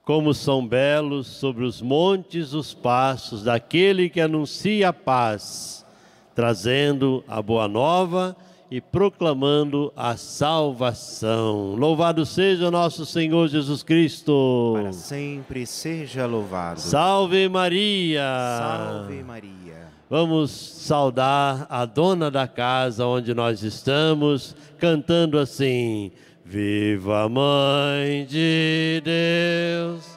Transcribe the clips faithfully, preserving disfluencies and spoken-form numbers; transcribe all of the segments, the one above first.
Como são belos sobre os montes os passos daquele que anuncia a paz, trazendo a boa nova e proclamando a salvação. Louvado seja nosso Senhor Jesus Cristo. Para sempre seja louvado. Salve Maria. Salve Maria. Vamos saudar a dona da casa onde nós estamos, cantando assim: Viva a Mãe de Deus,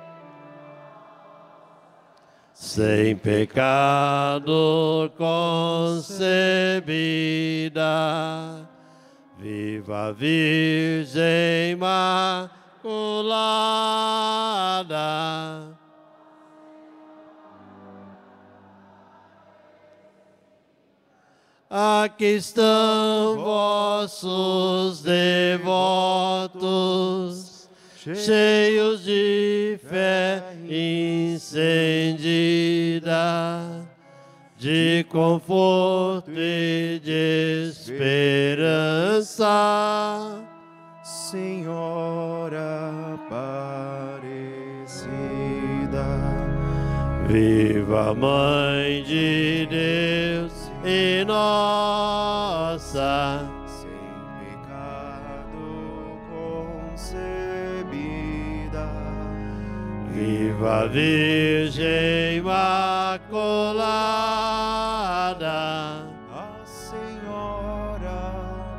sem pecado concebida, viva a Virgem Imaculada. Aqui estão vossos devotos, cheios de fé incendida, de conforto e de esperança. Senhora Aparecida, viva a Mãe de Deus e nossa, sem pecado concebida, viva a Virgem Imaculada, a Senhora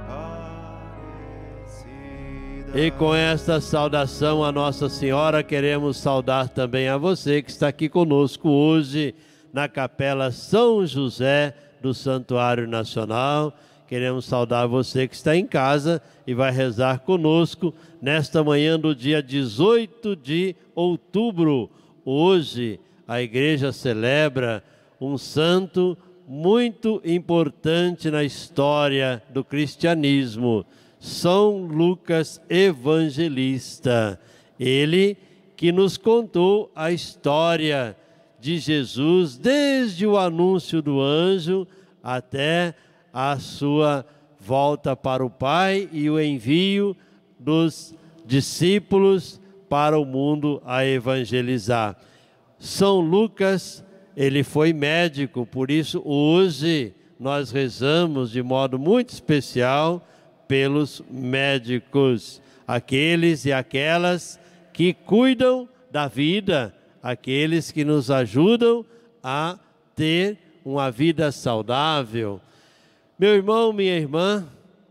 Aparecida. E com esta saudação a Nossa Senhora, queremos saudar também a você que está aqui conosco hoje na Capela São José do Santuário Nacional. Queremos saudar você que está em casa e vai rezar conosco nesta manhã do dia dezoito de outubro. Hoje a igreja celebra um santo muito importante na história do cristianismo, São Lucas Evangelista. Ele que nos contou a história de Jesus, desde o anúncio do anjo até a sua volta para o Pai e o envio dos discípulos para o mundo a evangelizar. São Lucas, ele foi médico, por isso hoje nós rezamos de modo muito especial pelos médicos, aqueles e aquelas que cuidam da vida, aqueles que nos ajudam a ter uma vida saudável. Meu irmão, minha irmã,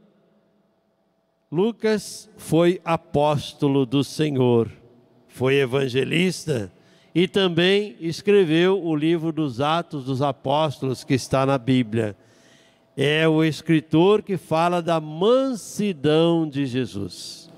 Lucas foi apóstolo do Senhor, foi evangelista e também escreveu o livro dos Atos dos Apóstolos que está na Bíblia. É o escritor que fala da mansidão de Jesus.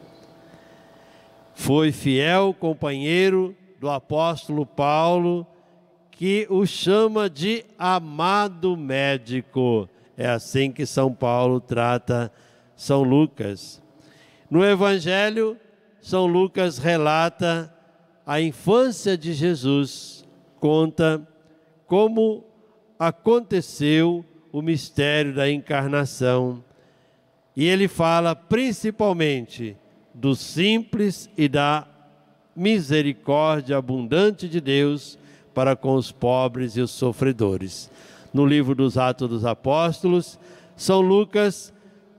Foi fiel companheiro do apóstolo Paulo, que o chama de amado médico. É assim que São Paulo trata São Lucas. No Evangelho, São Lucas relata a infância de Jesus, conta como aconteceu o mistério da encarnação. E ele fala principalmente do simples e da misericórdia abundante de Deus para com os pobres e os sofredores. No livro dos Atos dos Apóstolos, São Lucas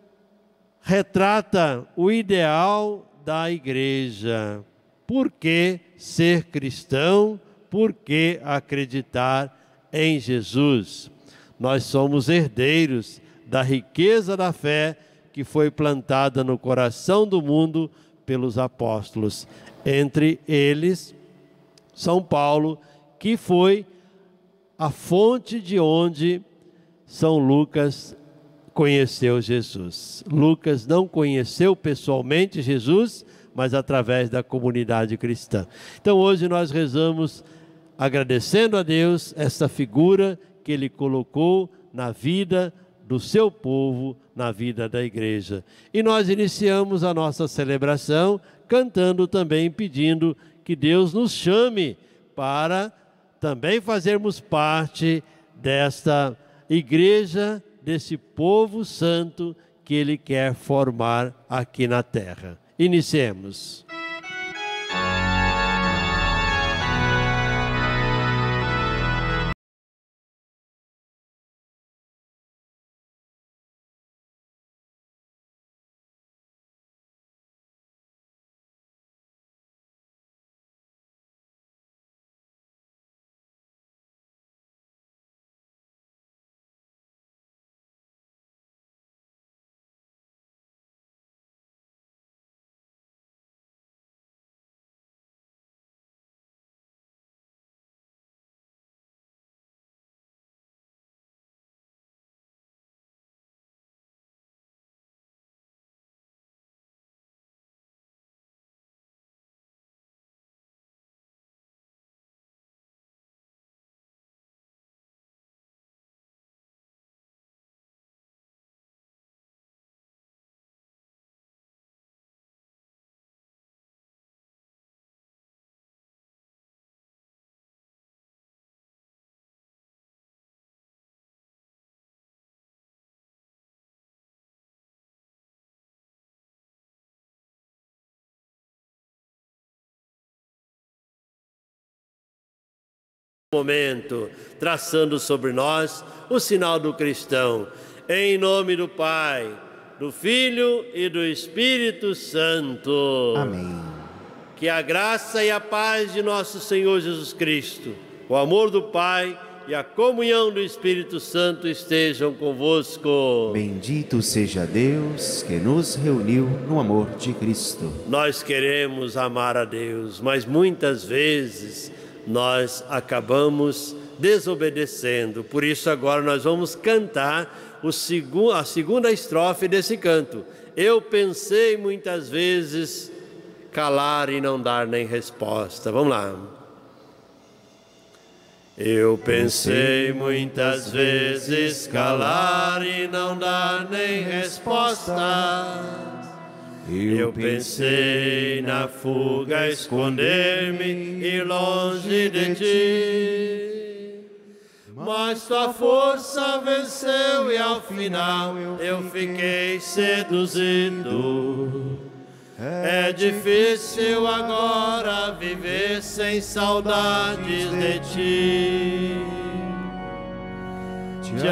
retrata o ideal da igreja. Por que ser cristão? Por que acreditar em Jesus? Nós somos herdeiros da riqueza da fé que foi plantada no coração do mundo pelos apóstolos. Entre eles, São Paulo, que foi a fonte de onde São Lucas conheceu Jesus. Lucas não conheceu pessoalmente Jesus, mas através da comunidade cristã. Então hoje nós rezamos agradecendo a Deus essa figura que Ele colocou na vida do seu povo, na vida da igreja. E nós iniciamos a nossa celebração cantando também, pedindo que Deus nos chame para também fazermos parte desta igreja, desse povo santo que Ele quer formar aqui na terra. Iniciemos. momento, traçando sobre nós o sinal do cristão. Em nome do Pai, do Filho e do Espírito Santo. Amém. Que a graça e a paz de nosso Senhor Jesus Cristo, o amor do Pai e a comunhão do Espírito Santo estejam convosco. Bendito seja Deus que nos reuniu no amor de Cristo. Nós queremos amar a Deus, mas muitas vezes nós acabamos desobedecendo. Por isso agora nós vamos cantar o segu- a segunda estrofe desse canto. Eu pensei muitas vezes calar e não dar nem resposta. Vamos lá. Eu pensei muitas vezes calar e não dar nem resposta. Eu pensei na fuga, esconder-me e longe de ti. Mas tua força venceu e ao final eu fiquei seduzido. É difícil agora viver sem saudades de ti. Te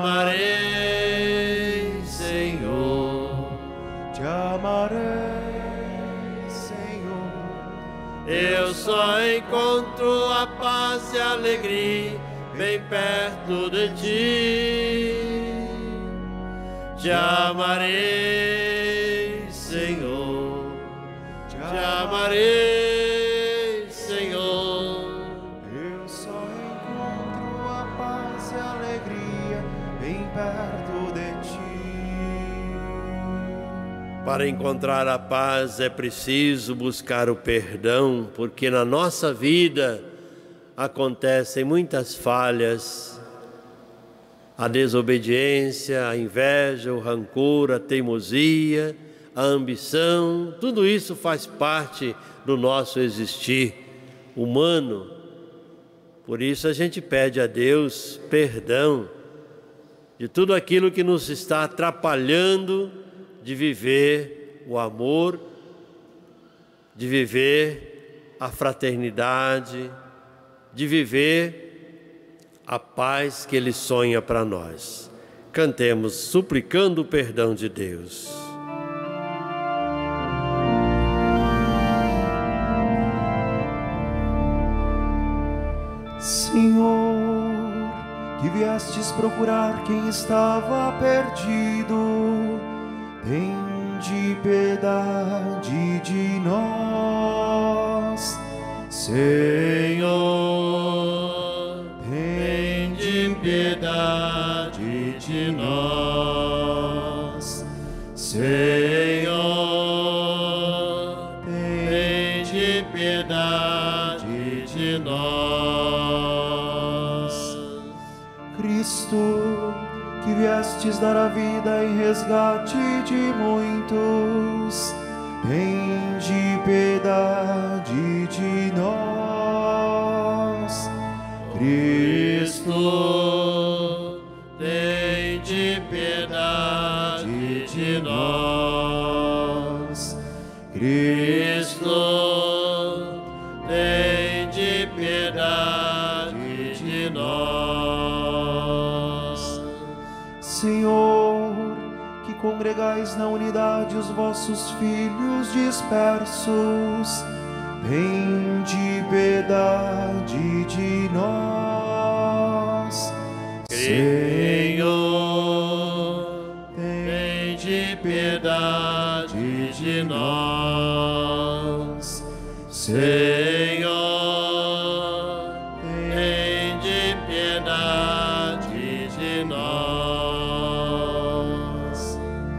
amarei, Senhor. Te amarei, Senhor. Eu só encontro a paz e a alegria bem perto de ti. Te amarei, Senhor. Te amarei, Senhor. Eu só encontro a paz e a alegria bem perto de ti. Para encontrar a paz é preciso buscar o perdão, porque na nossa vida acontecem muitas falhas. A desobediência, a inveja, o rancor, a teimosia, a ambição, tudo isso faz parte do nosso existir humano. Por isso a gente pede a Deus perdão de tudo aquilo que nos está atrapalhando de viver o amor, de viver a fraternidade, de viver a paz que Ele sonha para nós. Cantemos suplicando o perdão de Deus. Senhor, que viestes procurar quem estava perdido, tende piedade de nós. Senhor, tende piedade de nós. Senhor, tende piedade de nós. Cristo, que viestes dar a vida em resgate de muitos, tende piedade de nós. Cristo, tende piedade de nós. Cristo, tende piedade de nós. Senhor, que congregais na unidade os vossos filhos dispersos, tende piedade de nós. Senhor, tende piedade de nós. Senhor, tende piedade de nós.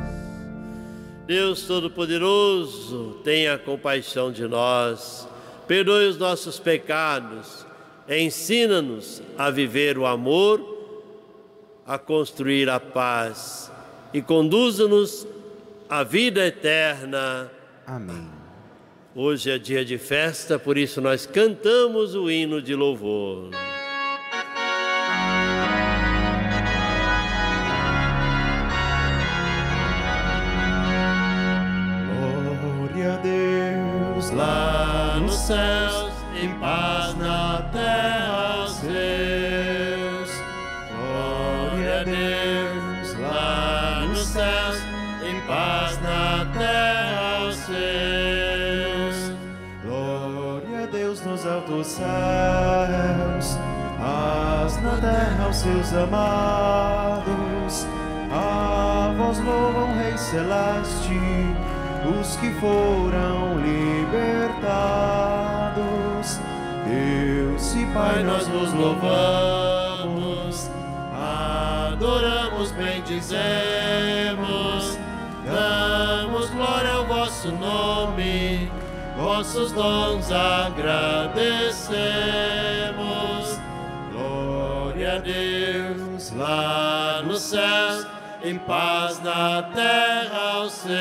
Deus Todo-Poderoso, tenha compaixão de nós, perdoe os nossos pecados, ensina-nos a viver o amor, a construir a paz e conduza-nos à vida eterna. Amém. Hoje é dia de festa, por isso nós cantamos o hino de louvor. Glória a Deus lá nos céus e paz na terra aos altos céus, paz na terra aos seus amados. A vós louvam, Rei Celeste, os que foram libertados. Deus e Pai, nós vos louvamos, adoramos, bendizemos, damos glória ao vosso nome, vossos dons agradecemos. Glória a Deus lá no céu, em paz na terra aos seus.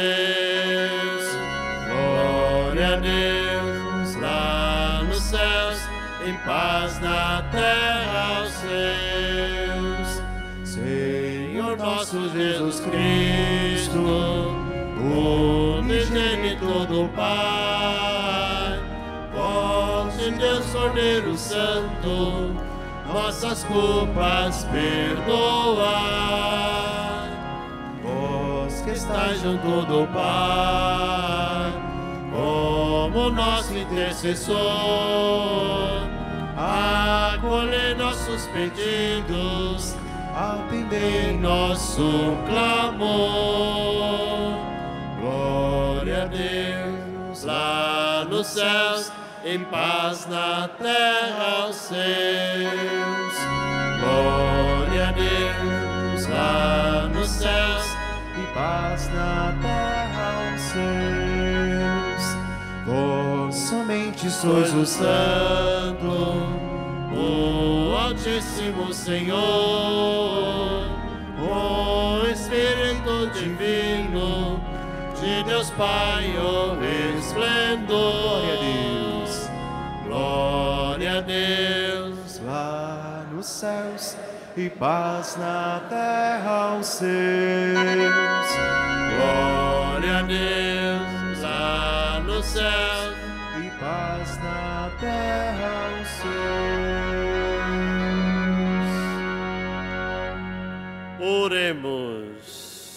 Glória a Deus lá nos céus, em paz na terra aos seus. Senhor nosso Jesus Cristo, unigênito do Pai, vós em Deus Cordeiro Santo, nossas culpas perdoai. Vós que estáis junto do Pai, como nosso intercessor, acolhei nossos pedidos, atendei nosso clamor. Glória a Deus lá nos céus, em paz na terra aos seus. Glória a Deus lá nos céus, e paz na terra aos seus. Vós somente sois o Santo, o Altíssimo Senhor, o Espírito Divino de Deus Pai, o resplendor. Glória a Deus, glória a Deus lá nos céus, e paz na terra aos seus. Glória a Deus lá no céu, e paz na terra aos seus. Oremos.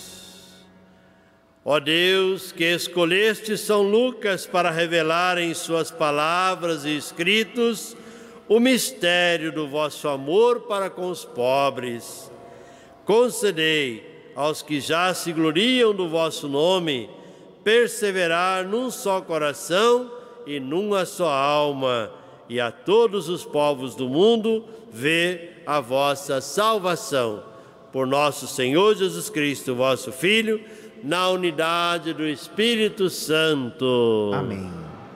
Ó Deus, que escolheste São Lucas para revelar em suas palavras e escritos o mistério do vosso amor para com os pobres, concedei aos que já se gloriam do vosso nome perseverar num só coração e numa só alma, e a todos os povos do mundo ver a vossa salvação. Por nosso Senhor Jesus Cristo, vosso Filho, na unidade do Espírito Santo. Amém.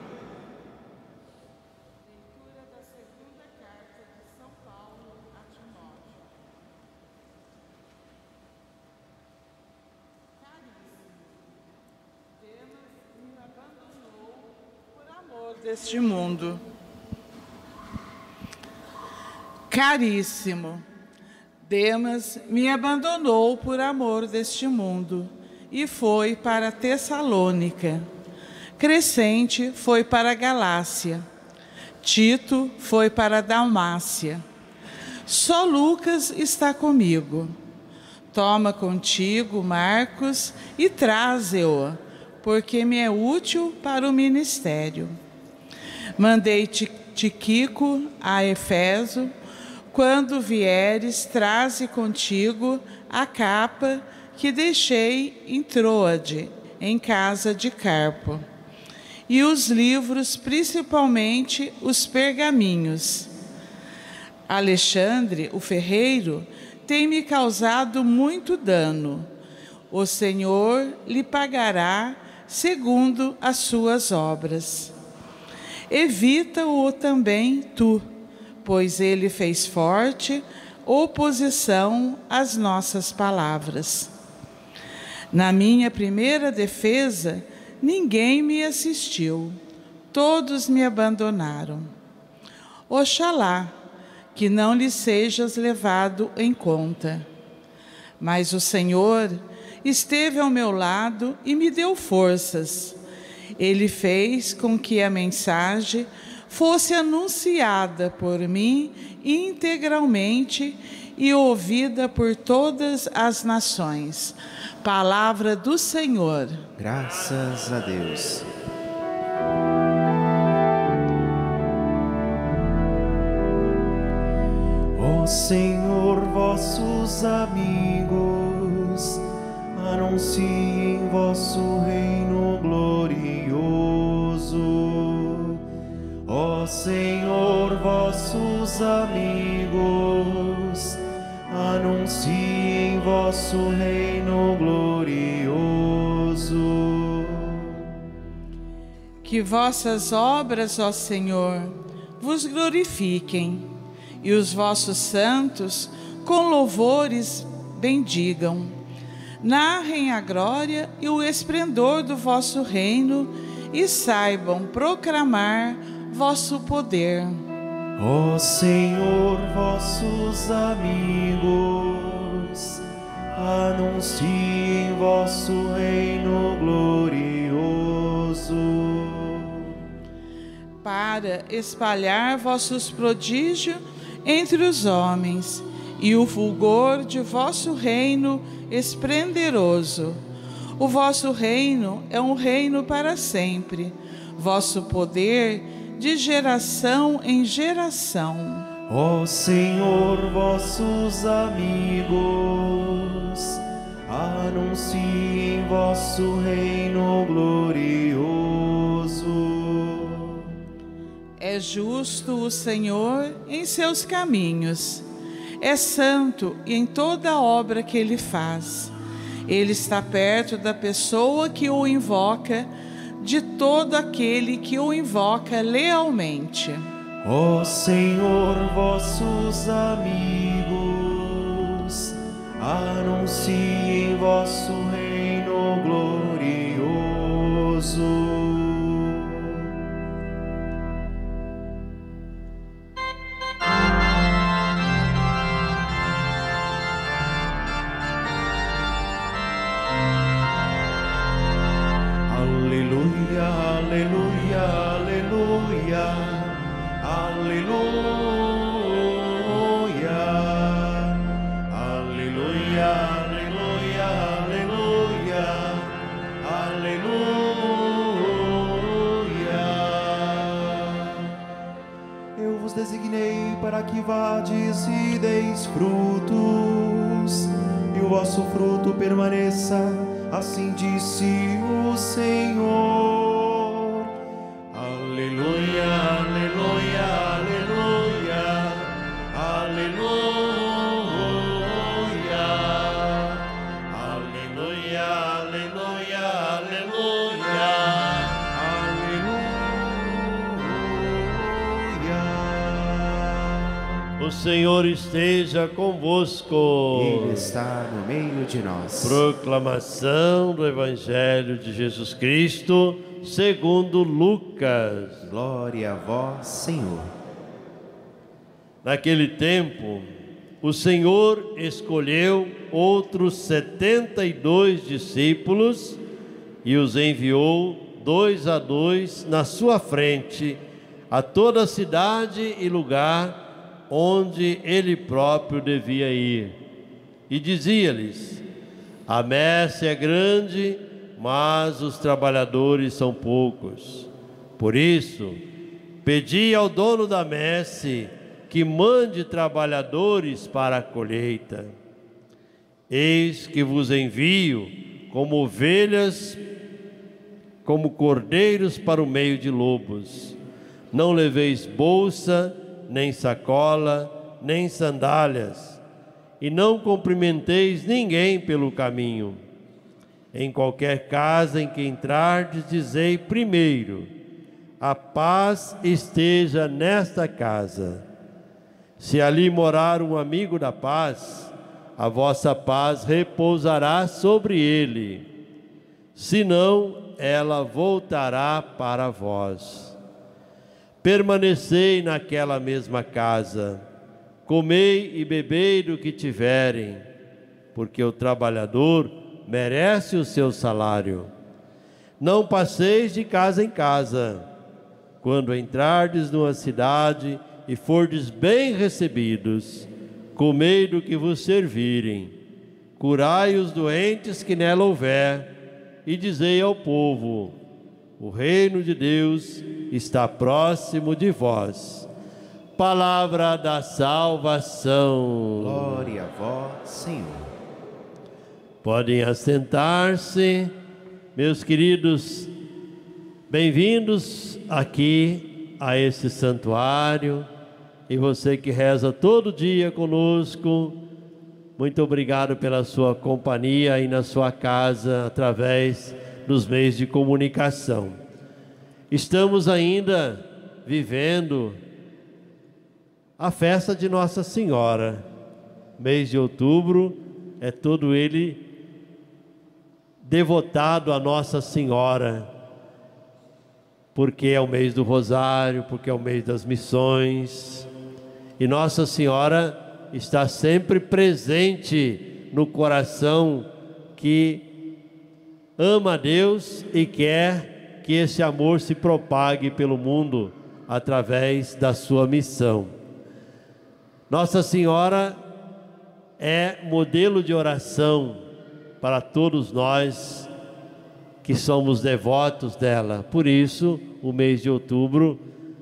Deste mundo. Caríssimo, Demas me abandonou por amor deste mundo e foi para Tessalônica. Crescente foi para Galácia. Tito foi para Dalmácia. Só Lucas está comigo. Toma contigo Marcos e traze-o, porque me é útil para o ministério. Mandei Tíquico a Efeso. Quando vieres, traze contigo a capa que deixei em Troade, em casa de Carpo, e os livros, principalmente os pergaminhos. Alexandre, o ferreiro, tem me causado muito dano. O Senhor lhe pagará segundo as suas obras. Evita-o também tu, pois ele fez forte oposição às nossas palavras. Na minha primeira defesa, ninguém me assistiu, todos me abandonaram. Oxalá que não lhe sejas levado em conta. Mas o Senhor esteve ao meu lado e me deu forças. Ele fez com que a mensagem fosse anunciada por mim integralmente e ouvida por todas as nações. Palavra do Senhor. Graças a Deus. Senhor, vossos amigos anunciem vosso reino glorioso. Ó Senhor, vossos amigos anunciem vosso reino glorioso. Que vossas obras, ó Senhor, vos glorifiquem, e os vossos santos com louvores bendigam. Narrem a glória e o esplendor do vosso reino e saibam proclamar vosso poder. Ó Senhor, vossos amigos anunciem vosso reino glorioso. Para espalhar vossos prodígios entre os homens e o fulgor de vosso reino esplendoroso. O vosso reino é um reino para sempre, vosso poder de geração em geração. Ó Senhor, vossos amigos anunciem vosso reino glorioso. É justo o Senhor em seus caminhos, é santo em toda a obra que Ele faz. Ele está perto da pessoa que o invoca, de todo aquele que o invoca lealmente. Ó Senhor, vossos amigos anunciem vosso reino glorioso. Aleluia, aleluia, aleluia, aleluia, aleluia, aleluia, aleluia. Eu vos designei para que vades e deis frutos, e o vosso fruto permaneça, assim disse o Senhor. Aleluia, aleluia, aleluia, aleluia, aleluia, aleluia, aleluia, aleluia. O Senhor esteja convosco. Ele está no meio de nós. Proclamação do Evangelho de Jesus Cristo segundo Lucas. Glória a vós, Senhor. Naquele tempo, o Senhor escolheu outros setenta e dois discípulos e os enviou dois a dois na sua frente a toda a cidade e lugar onde ele próprio devia ir. E dizia-lhes: a messe é grande, mas os trabalhadores são poucos. Por isso, pedi ao dono da messe que mande trabalhadores para a colheita. Eis que vos envio como ovelhas, como cordeiros para o meio de lobos. Não leveis bolsa, nem sacola, nem sandálias, e não cumprimenteis ninguém pelo caminho. Em qualquer casa em que entrardes, dizei primeiro: a paz esteja nesta casa. Se ali morar um amigo da paz, a vossa paz repousará sobre ele. Senão, ela voltará para vós. Permanecei naquela mesma casa, comei e bebei do que tiverem, porque o trabalhador merece o seu salário. Não passeis de casa em casa. Quando entrardes numa cidade e fordes bem recebidos, comei do que vos servirem, curai os doentes que nela houver, e dizei ao povo: o reino de Deus está próximo de vós. palavra da salvação. Glória a vós, Senhor. Podem assentar-se, meus queridos, bem-vindos aqui a esse santuário, e você que reza todo dia conosco, muito obrigado pela sua companhia aí na sua casa, através dos meios de comunicação. Estamos ainda vivendo a festa de Nossa Senhora. Mês de outubro é todo ele devotado a Nossa Senhora, porque é o mês do Rosário, porque é o mês das missões, e Nossa Senhora está sempre presente no coração que ama a Deus e quer que esse amor se propague pelo mundo através da sua missão. Nossa Senhora é modelo de oração para todos nós que somos devotos dela. Por isso, o mês de outubro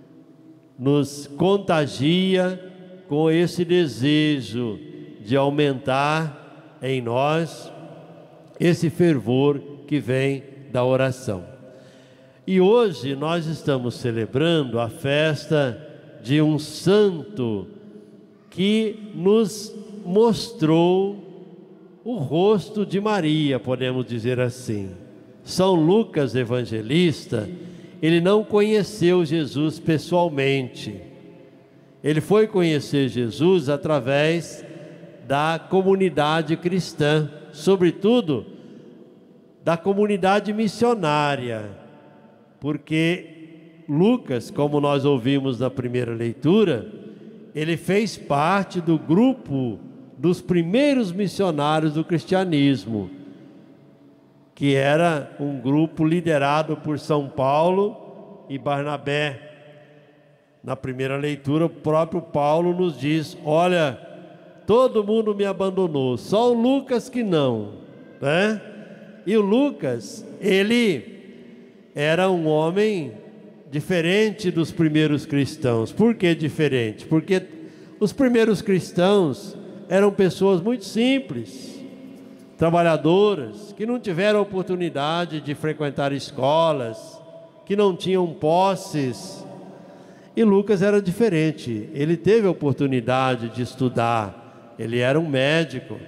nos contagia com esse desejo de aumentar em nós esse fervor que vem da oração. E hoje nós estamos celebrando a festa de um santo que nos mostrou o rosto de Maria, podemos dizer assim. São Lucas Evangelista, ele não conheceu Jesus pessoalmente. Ele foi conhecer Jesus através da comunidade cristã, sobretudo da comunidade missionária, porque Lucas, como nós ouvimos na primeira leitura, ele fez parte do grupo dos primeiros missionários do cristianismo, que era um grupo liderado por São Paulo e Barnabé. Na primeira leitura, o próprio Paulo nos diz: olha, todo mundo me abandonou, só o Lucas que não, né? E o Lucas, ele era um homem diferente dos primeiros cristãos. Por que diferente? Porque os primeiros cristãos eram pessoas muito simples, trabalhadoras, que não tiveram oportunidade de frequentar escolas, que não tinham posses. E Lucas era diferente, ele teve a oportunidade de estudar, ele era um médico.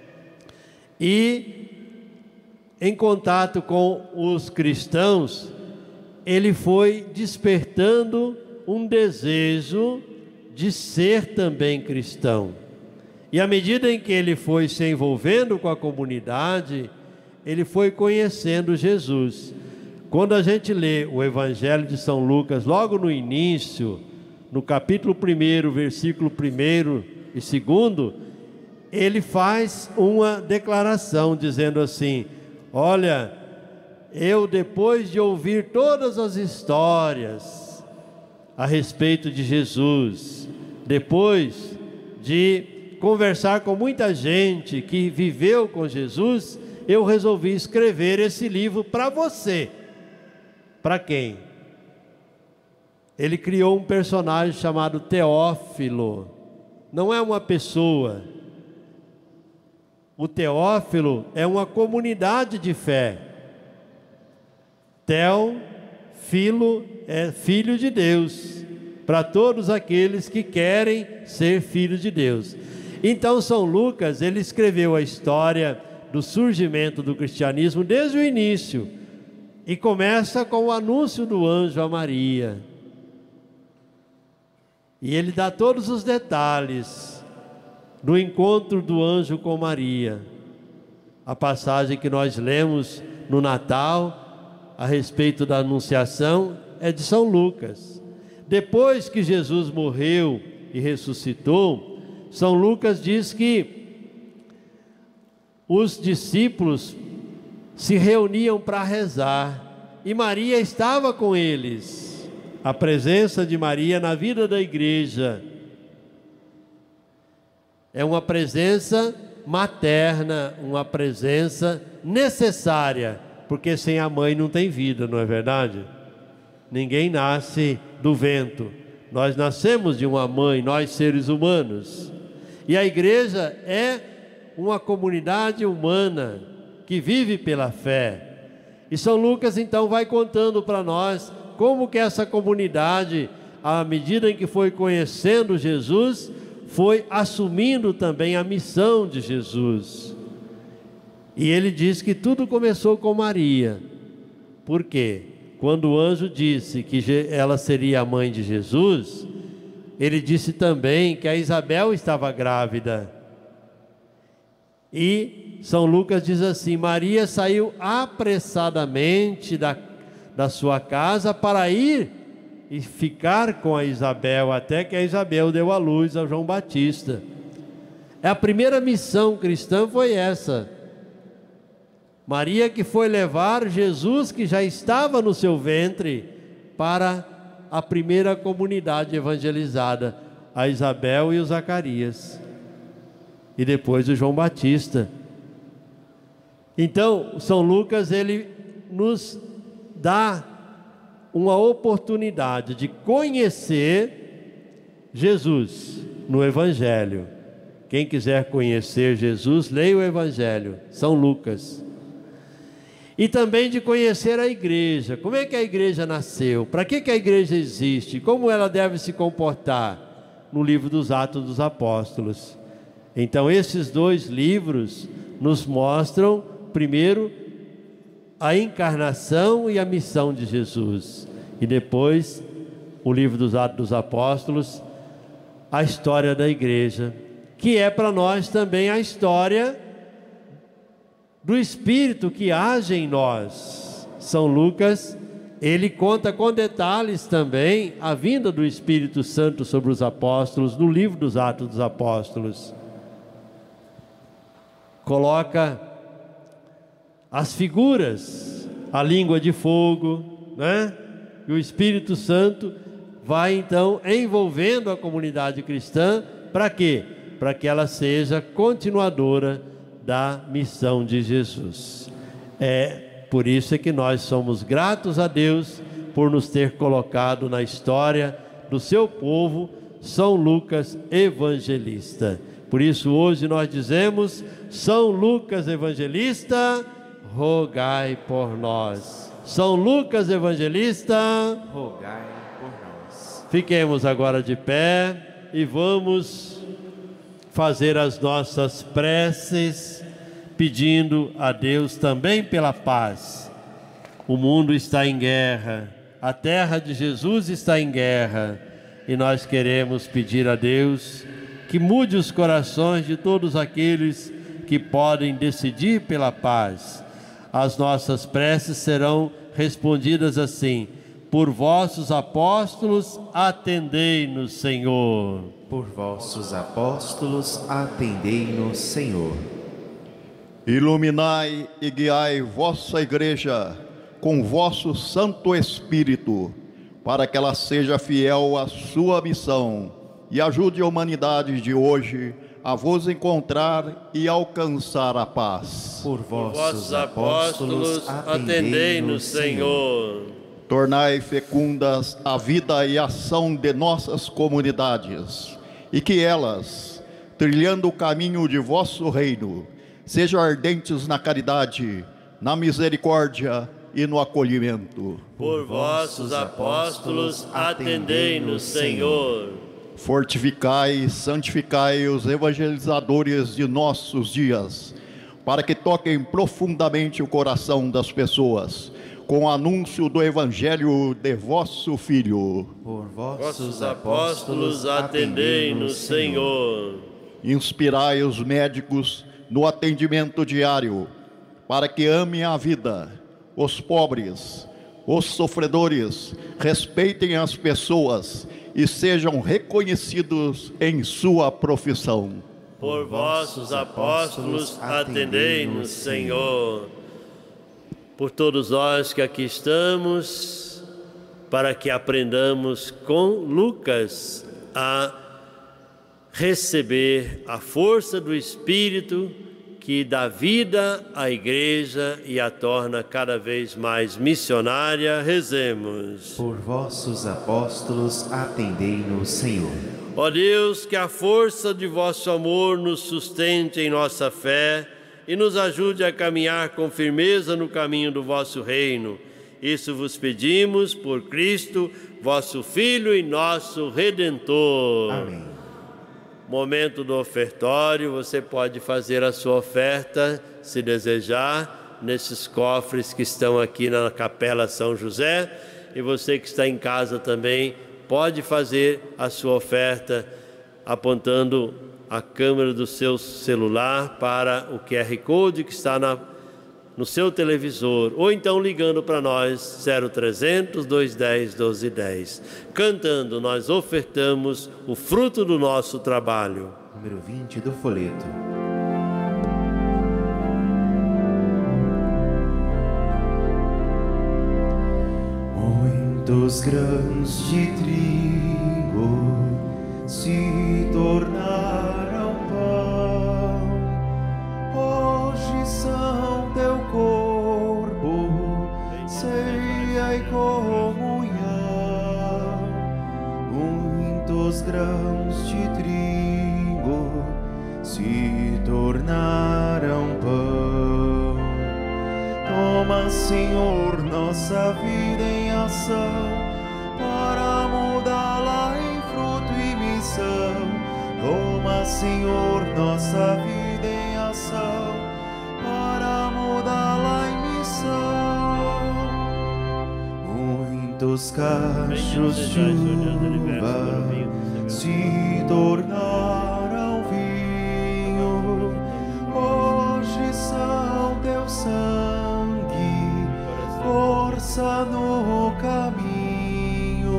E em contato com os cristãos, ele foi despertando um desejo de ser também cristão. E à medida em que ele foi se envolvendo com a comunidade, ele foi conhecendo Jesus. Quando a gente lê o Evangelho de São Lucas, logo no início, no capítulo primeiro, versículo primeiro e segundo, ele faz uma declaração dizendo assim: olha, eu depois de ouvir todas as histórias a respeito de Jesus, depois de conversar com muita gente que viveu com Jesus, eu resolvi escrever esse livro para você. Para quem? Ele criou um personagem chamado Teófilo. Não é uma pessoa. O Teófilo é uma comunidade de fé. Teo, filo, é filho de Deus, para todos aqueles que querem ser filhos de Deus. Então São Lucas, ele escreveu a história do surgimento do cristianismo desde o início, e começa com o anúncio do anjo a Maria. E ele dá todos os detalhes do encontro do anjo com Maria. A passagem que nós lemos no Natal a respeito da anunciação é de São Lucas. Depois que Jesus morreu e ressuscitou, São Lucas diz que os discípulos se reuniam para rezar, e Maria estava com eles. A presença de Maria na vida da igreja é uma presença materna, uma presença necessária, porque sem a mãe não tem vida, não é verdade? Ninguém nasce do vento, Nós nascemos de uma mãe, nós seres humanos. E a igreja é uma comunidade humana que vive pela fé. E São Lucas então vai contando para nós como que essa comunidade, à medida em que foi conhecendo Jesus, foi assumindo também a missão de Jesus. E ele diz que tudo começou com Maria. Por quê? Quando o anjo disse que ela seria a mãe de Jesus, ele disse também que a Isabel estava grávida. E São Lucas diz assim: Maria saiu apressadamente da, da sua casa para ir e ficar com a Isabel, até que a Isabel deu à luz a João Batista. A primeira missão cristã foi essa. Maria que foi levar Jesus, que já estava no seu ventre, para a primeira comunidade evangelizada, a Isabel e o Zacarias, e depois o João Batista. Então, São Lucas, ele nos dá uma oportunidade de conhecer Jesus no Evangelho. Quem quiser conhecer Jesus, leia o Evangelho, São Lucas. E também de conhecer a igreja. Como é que a igreja nasceu? Para que que a igreja existe? Como ela deve se comportar? No livro dos Atos dos Apóstolos. Então esses dois livros nos mostram, primeiro, a encarnação e a missão de Jesus. E depois, o livro dos Atos dos Apóstolos, a história da igreja, que é para nós também a história do Espírito que age em nós. São Lucas, ele conta com detalhes também a vinda do Espírito Santo sobre os apóstolos, no livro dos Atos dos Apóstolos. Coloca as figuras, a língua de fogo, né? E o Espírito Santo vai então envolvendo a comunidade cristã, para quê? Para que ela seja continuadora da missão de Jesus. É por isso é que nós somos gratos a Deus por nos ter colocado na história do seu povo São Lucas Evangelista. Por isso hoje nós dizemos: São Lucas Evangelista, rogai por nós. São Lucas Evangelista, rogai por nós. Fiquemos agora de pé e vamos fazer as nossas preces, pedindo a Deus também pela paz. O mundo está em guerra, a terra de Jesus está em guerra, e nós queremos pedir a Deus que mude os corações de todos aqueles que podem decidir pela paz. As nossas preces serão respondidas assim: por vossos apóstolos, atendei-nos, Senhor. Por vossos apóstolos, atendei-nos, Senhor. Iluminai e guiai vossa igreja com vosso Santo Espírito, para que ela seja fiel à sua missão e ajude a humanidade de hoje a vos encontrar e alcançar a paz. Por vossos, Por vossos apóstolos, atendei-nos, Senhor. Tornai fecundas a vida e a ação de nossas comunidades, e que elas, trilhando o caminho de vosso reino, sejam ardentes na caridade, na misericórdia e no acolhimento. Por vossos apóstolos, atendei-nos, Senhor. Fortificai e santificai os evangelizadores de nossos dias, para que toquem profundamente o coração das pessoas, com o anúncio do Evangelho de vosso Filho. Por Vossos apóstolos, atendei-nos, Senhor. Inspirai os médicos no atendimento diário, para que amem a vida, os pobres, os sofredores, respeitem as pessoas e sejam reconhecidos em sua profissão. Por vossos apóstolos, atendei-nos, Senhor. Por todos nós que aqui estamos, para que aprendamos com Lucas a receber a força do Espírito que dá vida à Igreja e a torna cada vez mais missionária. Rezemos. Por vossos apóstolos, atendei-nos, Senhor. Ó Deus, que a força de vosso amor nos sustente em nossa fé e nos ajude a caminhar com firmeza no caminho do vosso reino. Isso vos pedimos por Cristo, vosso Filho e nosso Redentor. Amém. Momento do ofertório, você pode fazer a sua oferta, se desejar, nesses cofres que estão aqui na Capela São José. E você que está em casa também pode fazer a sua oferta apontando a câmera do seu celular para o Q R Code que está na, no seu televisor, ou então ligando para nós, zero trezentos, dois dez, doze dez. Cantando, nós ofertamos o fruto do nosso trabalho. Número vinte do folheto. Muitos grãos de trigo se tornaram pão, hoje são teu corpo, ceia e comunhão. Muitos grãos de trigo se tornaram pão. Toma, Senhor, nossa vida em ação, para mudá-la em fruto e missão. Toma, Senhor, nossa vida em ação, para mudá-la em missão. Muitos cachos de uva se tornaram vinho, hoje são teu sangue, força no caminho.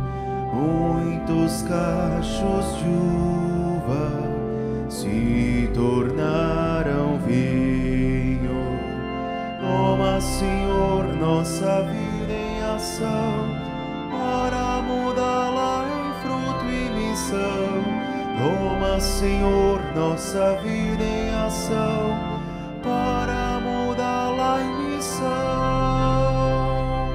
Muitos cachos de uva se tornaram vinho. Toma, Senhor, nossa vida em ação, para mudá-la em fruto e missão. Toma, Senhor, nossa vida em ação, para mudá-la em missão.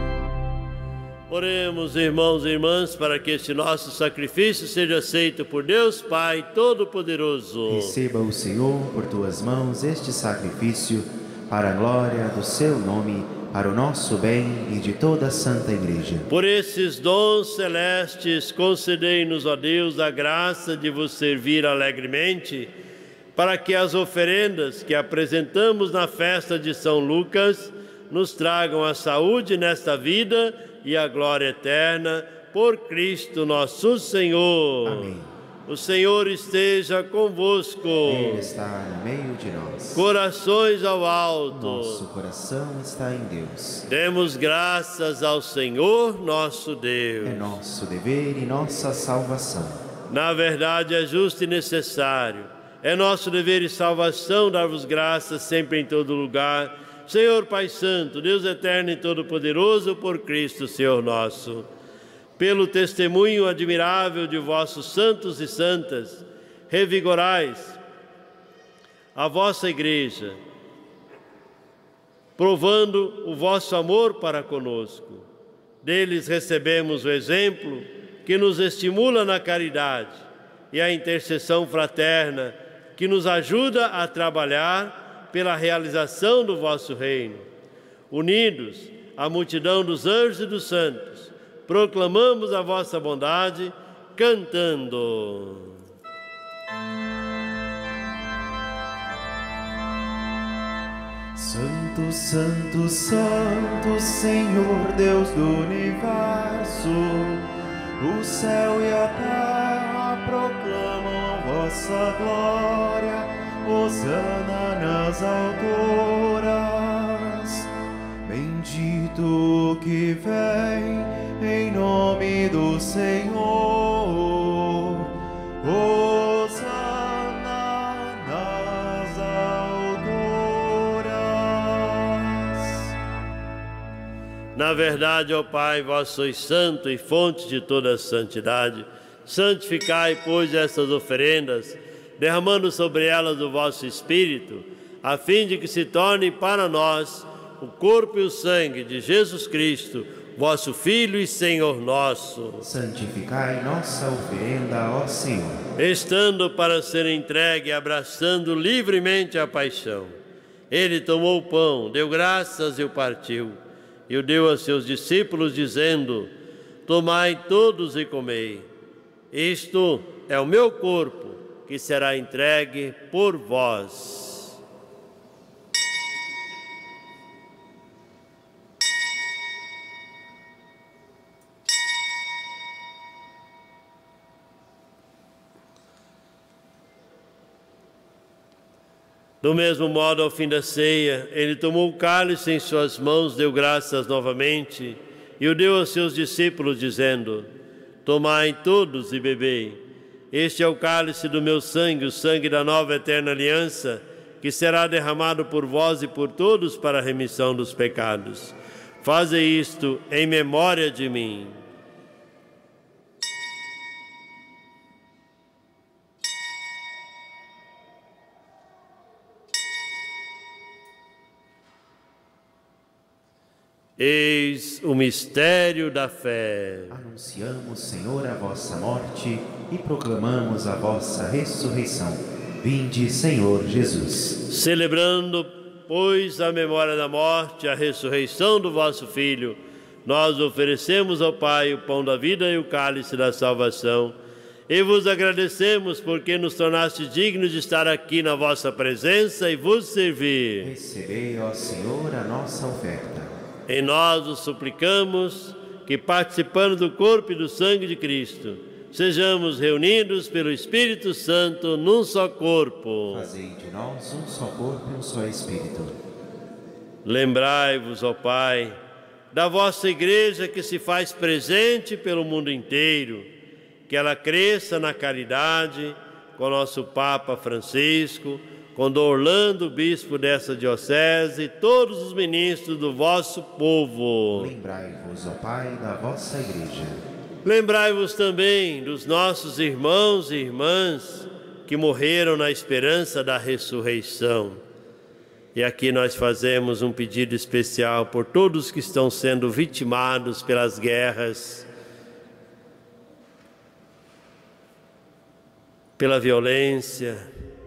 Oremos, irmãos e irmãs, para que este nosso sacrifício seja aceito por Deus Pai Todo-Poderoso. Receba o Senhor por tuas mãos este sacrifício, para a glória do seu nome, para o nosso bem e de toda a Santa Igreja. Por esses dons celestes, concedei-nos, ó Deus, a graça de vos servir alegremente, para que as oferendas que apresentamos na festa de São Lucas nos tragam a saúde nesta vida e a glória eterna, por Cristo nosso Senhor. Amém. O Senhor esteja convosco. Ele está no meio de nós. Corações ao alto. Nosso coração está em Deus. Demos graças ao Senhor nosso Deus. É nosso dever e nossa salvação. Na verdade, é justo e necessário. É nosso dever e salvação dar-vos graças sempre em todo lugar. Senhor Pai Santo, Deus eterno e todo-poderoso, por Cristo, Senhor nosso. Pelo testemunho admirável de vossos santos e santas, revigorais a vossa Igreja, provando o vosso amor para conosco. Deles recebemos o exemplo que nos estimula na caridade e a intercessão fraterna que nos ajuda a trabalhar pela realização do vosso reino. Unidos à multidão dos anjos e dos santos, proclamamos a vossa bondade, cantando. Santo, Santo, Santo, Senhor Deus do universo, o céu e a terra proclamam vossa glória, hosana nas alturas. Bendito que vem em nome do Senhor, hosana nas alturas. Na verdade, ó Pai, vós sois santo e fonte de toda a santidade. Santificai, pois, estas oferendas, derramando sobre elas o vosso Espírito, a fim de que se torne para nós o corpo e o sangue de Jesus Cristo, vosso Filho e Senhor nosso. Santificai nossa oferenda, ó Senhor. Estando para ser entregue, abraçando livremente a paixão, ele tomou o pão, deu graças e o partiu, e o deu a seus discípulos, dizendo: tomai todos e comei. Isto é o meu corpo, que será entregue por vós. Do mesmo modo, ao fim da ceia, ele tomou o cálice em suas mãos, deu graças novamente e o deu aos seus discípulos, dizendo: tomai todos e bebei. Este é o cálice do meu sangue, o sangue da nova eterna aliança, que será derramado por vós e por todos para a remissão dos pecados. Fazei isto em memória de mim. Eis o mistério da fé. Anunciamos, Senhor, a vossa morte e proclamamos a vossa ressurreição. Vinde, Senhor Jesus. Celebrando, pois, a memória da morte e a ressurreição do vosso Filho, nós oferecemos ao Pai o pão da vida e o cálice da salvação. E vos agradecemos porque nos tornaste dignos de estar aqui na vossa presença e vos servir. Recebei, ó Senhor, a nossa oferta. Em nós os suplicamos que, participando do corpo e do sangue de Cristo, sejamos reunidos pelo Espírito Santo num só corpo. Fazei de nós um só corpo e um só Espírito. Lembrai-vos, ó Pai, da vossa Igreja que se faz presente pelo mundo inteiro, que ela cresça na caridade com nosso Papa Francisco, com Dom Orlando, bispo dessa diocese, e todos os ministros do vosso povo. Lembrai-vos, ó Pai, da vossa Igreja. Lembrai-vos também dos nossos irmãos e irmãs que morreram na esperança da ressurreição. E aqui nós fazemos um pedido especial por todos que estão sendo vitimados pelas guerras, pela violência,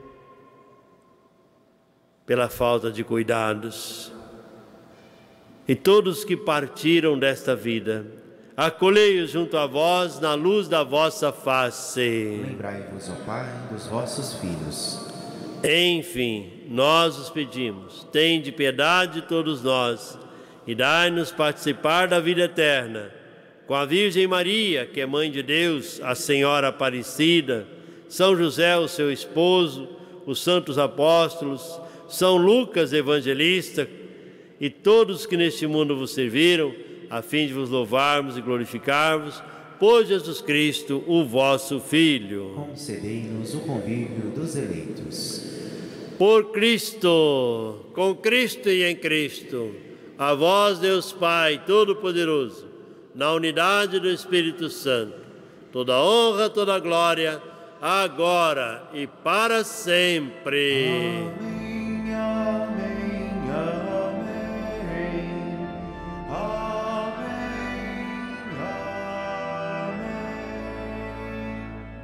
pela falta de cuidados. E todos que partiram desta vida, acolhei-os junto a vós na luz da vossa face. Lembrai-vos, ó Pai, dos vossos filhos. Enfim, nós os pedimos, tende piedade de todos nós e dai-nos participar da vida eterna, com a Virgem Maria, que é Mãe de Deus, a Senhora Aparecida, São José, o seu esposo, os santos apóstolos, São Lucas, evangelista, e todos que neste mundo vos serviram, a fim de vos louvarmos e glorificarmos, por Jesus Cristo, o vosso Filho. Concedei-nos o convívio dos eleitos. Por Cristo, com Cristo e em Cristo, a vós, Deus Pai Todo-Poderoso, na unidade do Espírito Santo, toda honra, toda glória, agora e para sempre. Amém. Amém, amém, amém, amém.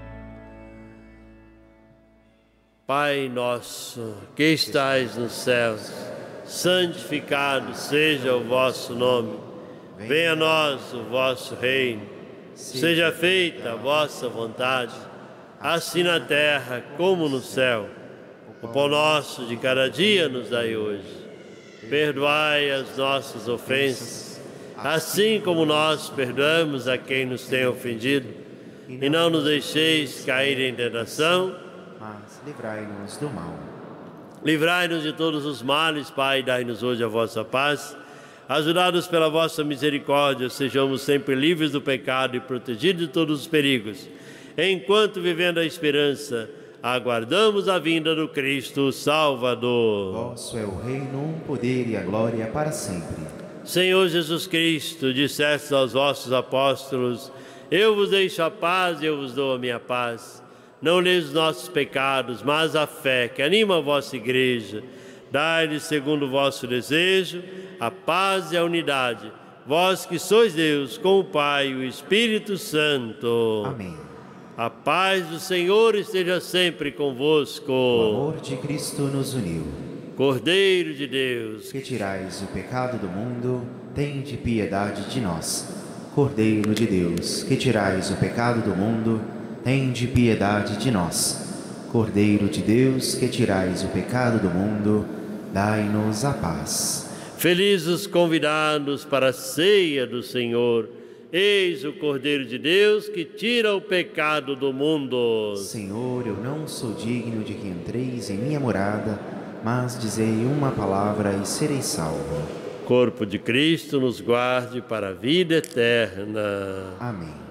Pai nosso, que estais nos céus, santificado seja o vosso nome. Venha a nós o vosso reino. Seja feita a vossa vontade, assim na terra como no céu. O pão nosso de cada dia nos dai hoje. Perdoai as nossas ofensas, assim como nós perdoamos a quem nos tem ofendido. E não nos deixeis cair em tentação, mas livrai-nos do mal. Livrai-nos de todos os males, Pai, dai-nos hoje a vossa paz. Ajudados pela vossa misericórdia, sejamos sempre livres do pecado e protegidos de todos os perigos. Enquanto, vivendo a esperança, aguardamos a vinda do Cristo Salvador. Vosso é o reino, o poder e a glória para sempre. Senhor Jesus Cristo, disseste aos vossos apóstolos: eu vos deixo a paz e eu vos dou a minha paz. Não leis os nossos pecados, mas a fé que anima a vossa igreja. Dai-lhes, segundo o vosso desejo, a paz e a unidade. Vós que sois Deus, com o Pai e o Espírito Santo. Amém. A paz do Senhor esteja sempre convosco. O amor de Cristo nos uniu. Cordeiro de Deus, Que tirais o pecado do mundo, tende piedade de nós. Cordeiro de Deus, que tirais o pecado do mundo, tende piedade de nós. Cordeiro de Deus, que tirais o pecado do mundo, dai-nos a paz. felizes os convidados para a ceia do Senhor. Eis o Cordeiro de Deus que tira o pecado do mundo. Senhor, eu não sou digno de que entreis em minha morada, mas dizei uma palavra e serei salvo. Corpo de Cristo nos guarde para a vida eterna. Amém.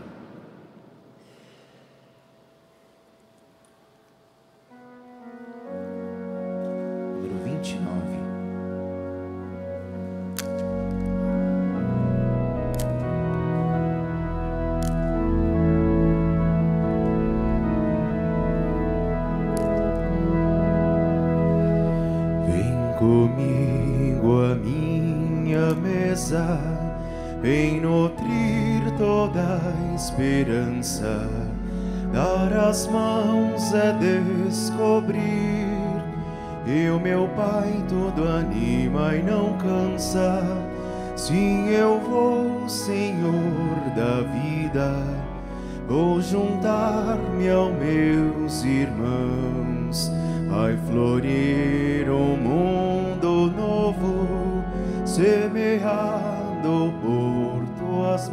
Número vinte e nove. Comigo a minha mesa, vem nutrir toda a esperança. Dar as mãos é descobrir, e o meu Pai tudo anima e não cansa. Sim, eu vou, Senhor da vida, vou juntar-me aos meus irmãos. Vai florir um mundo novo, semeado por tuas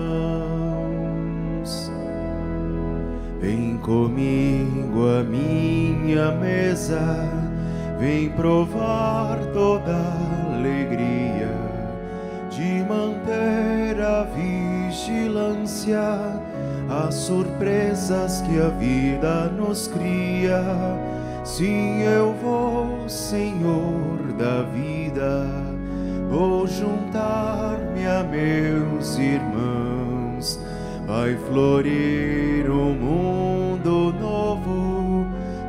mãos. Vem comigo à minha mesa, vem provar toda a alegria de manter a vigilância, as surpresas que a vida nos cria. Sim, eu vou, Senhor da vida, vou juntar-me a meus irmãos. Vai florir um mundo novo,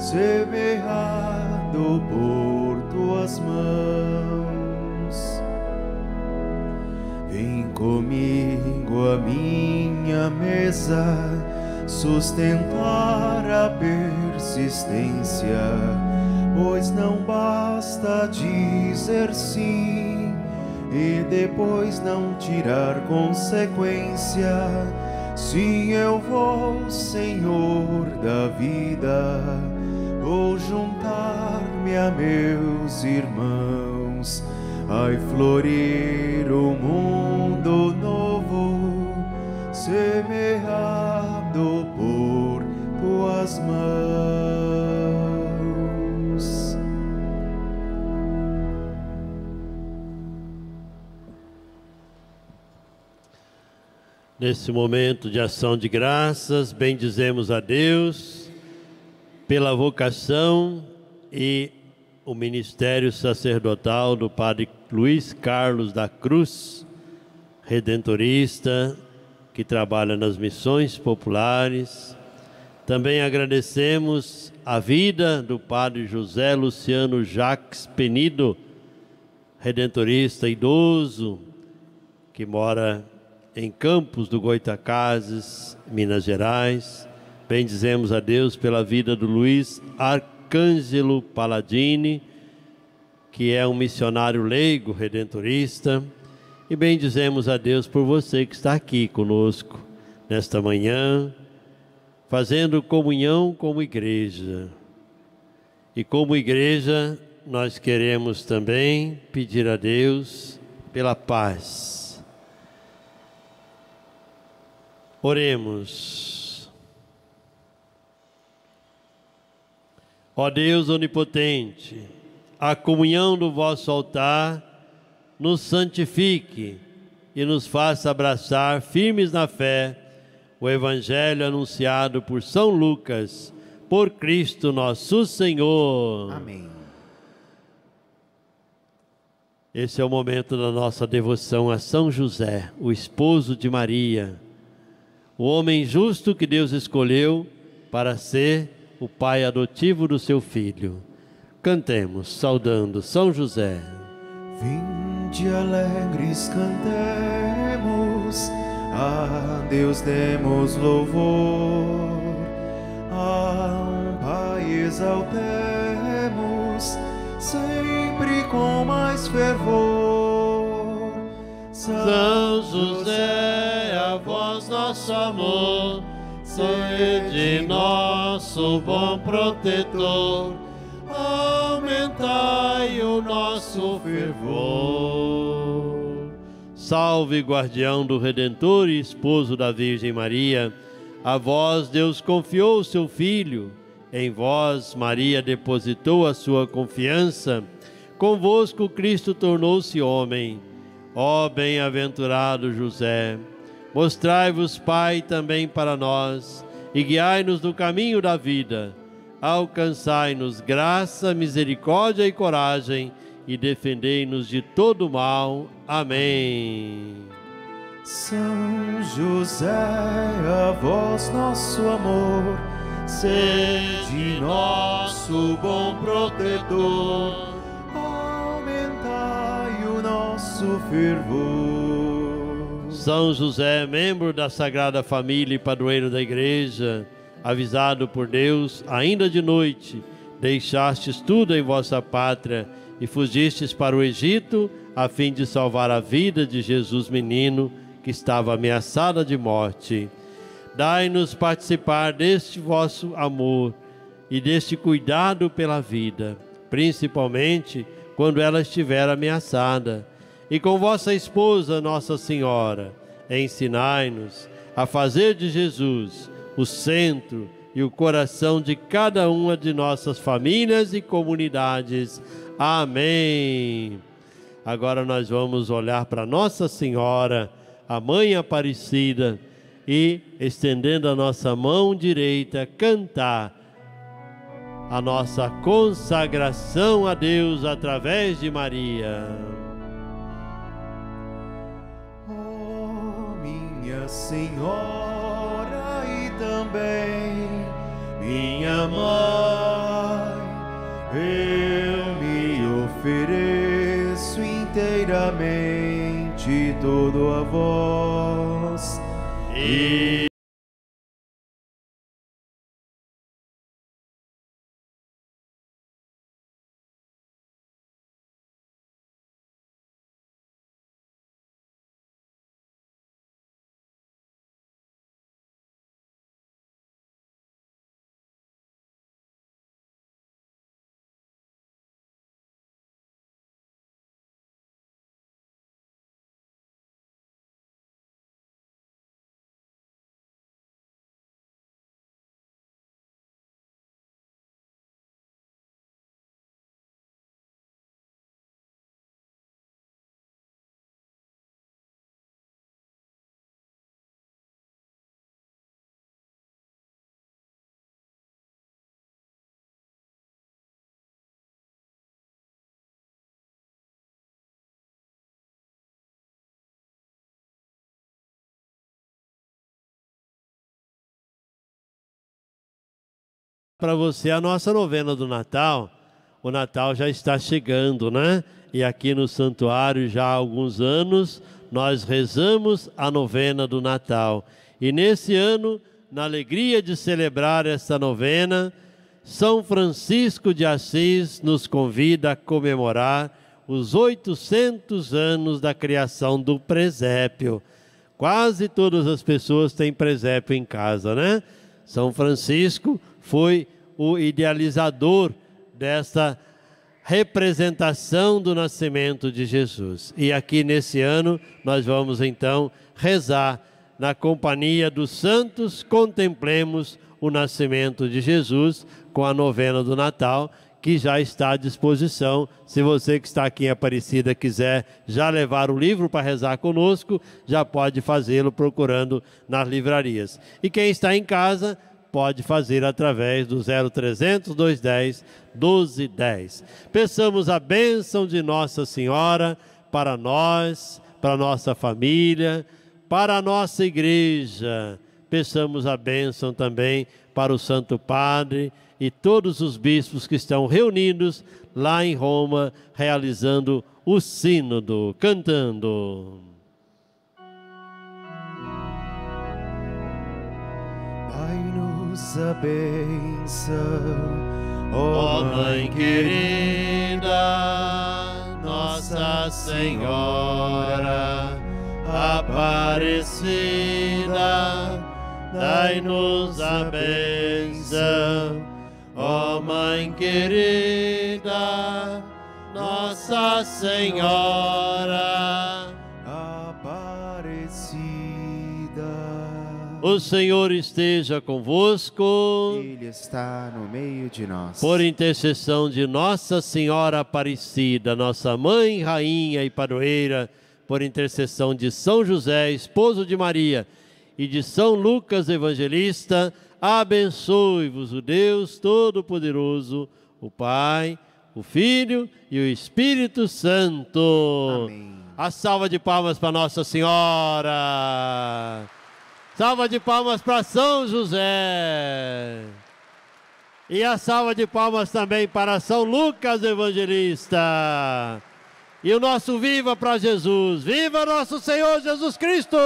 semeado por tuas mãos. Vem comigo à minha mesa, sustentar a persistência, pois não basta dizer sim e depois não tirar consequência. Sim, eu vou, Senhor da vida, vou juntar-me a meus irmãos. Vai florir um mundo novo, semeado por tuas mãos. Nesse momento de ação de graças, bendizemos a Deus pela vocação e o ministério sacerdotal do Padre Luiz Carlos da Cruz, redentorista, que trabalha nas missões populares. Também agradecemos a vida do Padre José Luciano Jacques Penido, redentorista idoso, que mora em Campos do Goitacazes, Minas Gerais. Bendizemos a Deus pela vida do Luiz Arcângelo Paladini, que é um missionário leigo redentorista. E bendizemos a Deus por você que está aqui conosco nesta manhã, fazendo comunhão como igreja. E como igreja, nós queremos também pedir a Deus pela paz. Oremos. Ó Deus onipotente, a comunhão do vosso altar nos santifique e nos faça abraçar firmes na fé o Evangelho anunciado por São Lucas, por Cristo nosso Senhor. Amém. Esse é o momento da nossa devoção a São José, o esposo de Maria, o homem justo que Deus escolheu para ser o pai adotivo do seu filho. Cantemos, saudando São José. Vinde alegres, cantemos, a Deus demos louvor, a um Pai exaltemos, sempre com mais fervor. São José, a vós nosso amor, sede nosso bom protetor, aumentai o nosso fervor. Salve, guardião do Redentor e esposo da Virgem Maria, a vós Deus confiou o seu Filho, em vós Maria depositou a sua confiança, convosco Cristo tornou-se homem. Ó bem-aventurado José, mostrai-vos Pai também para nós e guiai-nos no caminho da vida. Alcançai-nos graça, misericórdia e coragem e defendei-nos de todo mal. Amém. São José, a vós nosso amor, sede nosso bom protetor, aumentai o nosso fervor. São José, membro da Sagrada Família e padroeiro da Igreja, avisado por Deus, ainda de noite, deixastes tudo em vossa pátria e fugistes para o Egito, a fim de salvar a vida de Jesus menino, que estava ameaçada de morte. Dai-nos participar deste vosso amor e deste cuidado pela vida, principalmente quando ela estiver ameaçada. E com vossa esposa, Nossa Senhora, ensinai-nos a fazer de Jesus o centro e o coração de cada uma de nossas famílias e comunidades. Amém. Agora nós vamos olhar para Nossa Senhora, a Mãe Aparecida, e, estendendo a nossa mão direita, cantar a nossa consagração a Deus através de Maria. Oh, minha Senhora, também minha mãe, eu me ofereço inteiramente todo a vós. E para você a nossa novena do Natal. O Natal já está chegando, né? E aqui no santuário já há alguns anos nós rezamos a novena do Natal. E nesse ano, na alegria de celebrar essa novena, São Francisco de Assis nos convida a comemorar os oitocentos anos da criação do presépio. Quase todas as pessoas têm presépio em casa, né? São Francisco foi o idealizador desta representação do nascimento de Jesus. E aqui nesse ano nós vamos então rezar na companhia dos santos, contemplemos o nascimento de Jesus com a novena do Natal, que já está à disposição. Se você que está aqui em Aparecida quiser já levar o livro para rezar conosco, já pode fazê-lo procurando nas livrarias. E quem está em casa pode fazer através do zero trezentos, duzentos e dez, doze e dez. Peçamos a bênção de Nossa Senhora para nós, para nossa família, para a nossa igreja. Peçamos a bênção também para o Santo Padre e todos os bispos que estão reunidos lá em Roma, realizando o sínodo, cantando. Dai-nos a bênção, ó Mãe querida, Nossa Senhora Aparecida, dai-nos a bênção, ó Mãe querida, Nossa Senhora Aparecida. O Senhor esteja convosco. Ele está no meio de nós. Por intercessão de Nossa Senhora Aparecida, nossa Mãe, Rainha e Padroeira, por intercessão de São José, esposo de Maria, e de São Lucas Evangelista, abençoe-vos o Deus Todo-Poderoso, o Pai, o Filho e o Espírito Santo. Amém. A salva de palmas para Nossa Senhora. Salva de palmas para São José. E a salva de palmas também para São Lucas Evangelista. E o nosso viva para Jesus. Viva nosso Senhor Jesus Cristo!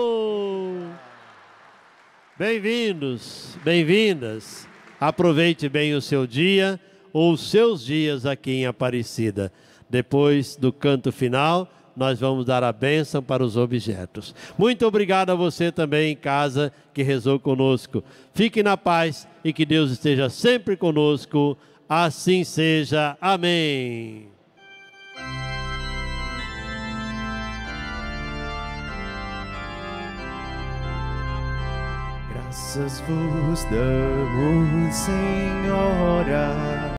Bem-vindos, bem-vindas. Aproveite bem o seu dia ou os seus dias aqui em Aparecida. Depois do canto final, nós vamos dar a bênção para os objetos. Muito obrigado a você também em casa que rezou conosco. Fique na paz e que Deus esteja sempre conosco. Assim seja. Amém. Graças vos damos, Senhora.